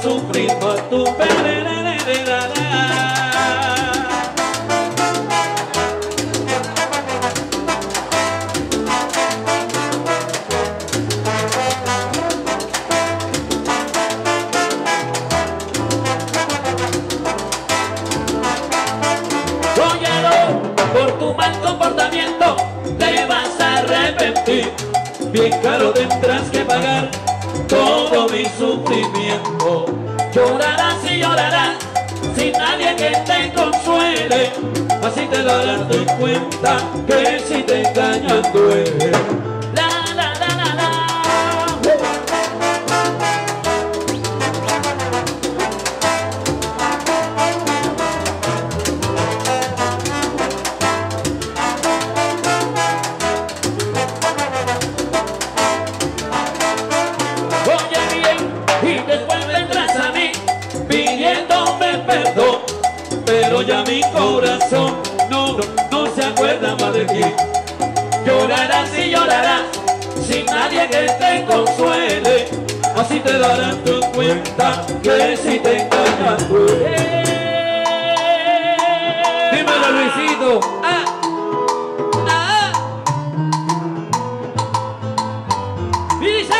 sufrir por tu pena. Por tu mal comportamiento te vas a arrepentir. Bien caro tendrás que pagar todo mi sufrimiento. Llorarás y llorarás sin nadie que te consuele. Así te darás de cuenta que si te engañan duele. Pero ya mi corazón no se acuerda más de ti. Llorarás y llorarás sin nadie que te consuele. Así te darás tu cuenta que si te engañas duele. Dímelo, Luisito. Y dice.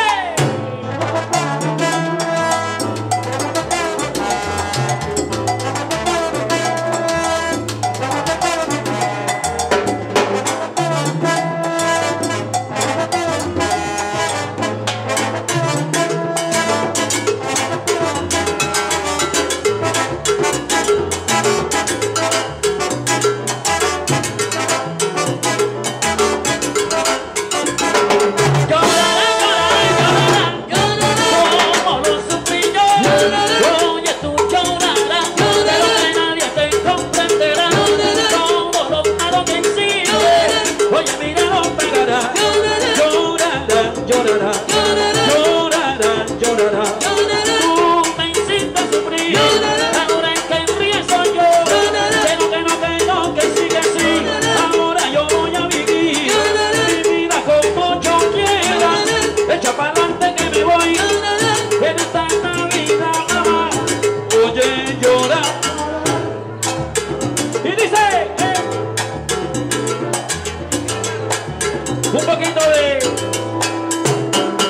Un poquito de...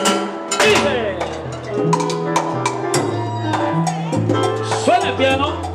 Dice... Suena el piano.